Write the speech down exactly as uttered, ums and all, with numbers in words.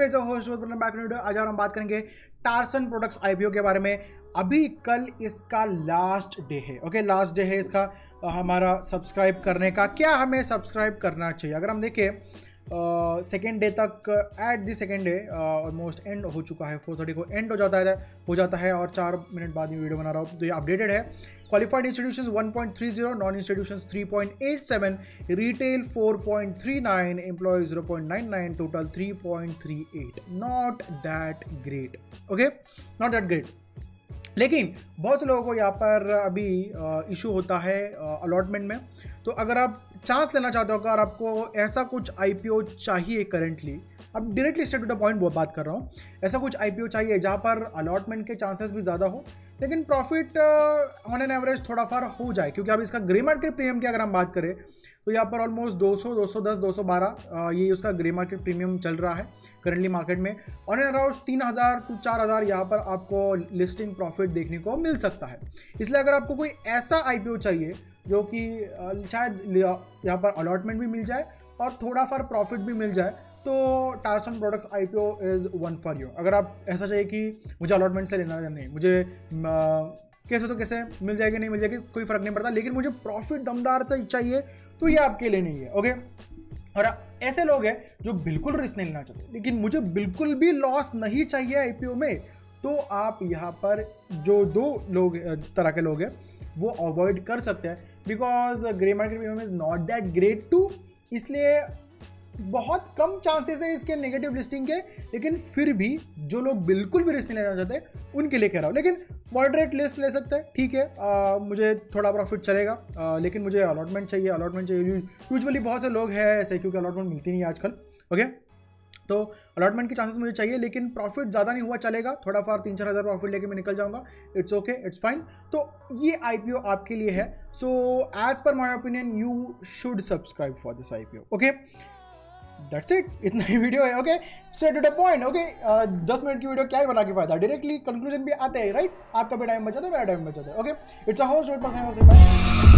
Guys, host back video. आज हम बात करेंगे टारसन प्रोडक्ट्स आईपीओ के बारे में। अभी कल इसका लास्ट डे है। ओके, लास्ट डे है इसका हमारा सब्सक्राइब करने का। क्या हमें सब्सक्राइब करना चाहिए? अगर हम देखें सेकेंड डे तक, at the second day almost end हो चुका है। फोर थर्टी को एंड हो जाता है हो जाता है और चार मिनट बाद ये वीडियो बना रहा हूँ, तो ये अपडेटेड है। Qualified institutions one point three zero, non institutions three point eight seven, retail four point three nine, employ zero point nine nine, total three point three eight. Not that great. Okay, not that great. लेकिन बहुत से लोगों को यहाँ पर अभी issue होता है अलॉटमेंट में। तो अगर आप चांस लेना चाहते हो, अगर आपको ऐसा कुछ आईपीओ चाहिए करेंटली, अब directly straight to the point बात कर रहा हूँ, ऐसा कुछ आईपीओ चाहिए जहाँ पर अलॉटमेंट के चांसेस भी ज़्यादा हो लेकिन प्रॉफिट ऑन एन एवरेज थोड़ा फार हो जाए। क्योंकि अब इसका ग्रे मार्केट प्रीमियम की अगर हम बात करें तो यहाँ पर ऑलमोस्ट दो सौ, दो सौ दस, दो सौ बारह ये उसका ग्रे मार्केट प्रीमियम चल रहा है करंटली मार्केट में। ऑन एन अराउंड तीन हज़ार टू चार हज़ार यहाँ पर आपको लिस्टिंग प्रॉफिट देखने को मिल सकता है। इसलिए अगर आपको कोई ऐसा आईपीओ चाहिए जो कि शायद यहाँ पर अलॉटमेंट भी मिल जाए और थोड़ा फार प्रॉफिट भी मिल जाए, तो Tarsons products IPO is one for you. अगर आप ऐसा चाहिए कि मुझे अलॉटमेंट से लेना नहीं, मुझे आ, कैसे तो कैसे मिल जाएगी, नहीं मिल जाएगी कोई फर्क नहीं पड़ता, लेकिन मुझे प्रॉफिट दमदार चाहिए, तो ये आपके लिए नहीं है। ओके, और ऐसे लोग हैं जो बिल्कुल रिस्क नहीं लेना चाहते लेकिन मुझे बिल्कुल भी लॉस नहीं चाहिए आईपीओ में, तो आप यहाँ पर जो दो लोग तरह के लोग हैं वो अवॉइड कर सकते हैं। Because grey market premium is not that great too, इसलिए बहुत कम चांसेस है इसके नेगेटिव लिस्टिंग के। लेकिन फिर भी जो लोग बिल्कुल भी रिस्क नहीं लेना चाहते उनके लिए कह रहा हूँ। लेकिन मॉडरेट लिस्ट ले सकते हैं, ठीक है, आ, मुझे थोड़ा प्रॉफिट चलेगा, आ, लेकिन मुझे अलॉटमेंट चाहिए। अलॉटमेंट चाहिए यूजुअली बहुत से लोग हैं ऐसे, क्योंकि अलॉटमेंट मिलती नहीं है आजकल। ओके, तो अलॉटमेंट के चांसेस मुझे चाहिए लेकिन प्रॉफिट ज़्यादा नहीं हुआ चलेगा, थोड़ा फार तीन चार हज़ार प्रॉफिट लेके मैं निकल जाऊंगा, इट्स ओके, इट्स फाइन। तो ये आईपीओ आपके लिए है। So as per my opinion you should subscribe for this IPO. Okay, that's it, इतना ही वीडियो है। Okay, straight to the point. Okay, दस मिनट की वीडियो क्या ही बना के फायदा, डायरेक्टली कंक्लूजन भी आते हैं, राइट? आपका भी टाइम बचाता है, मेरा टाइम बचाता है। Okay, it's a host.